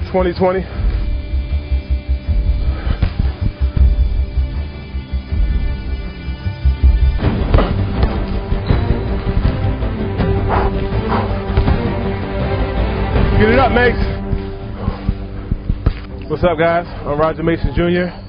2020. Get it up, mates. What's up, guys? I'm Roger Mason Jr.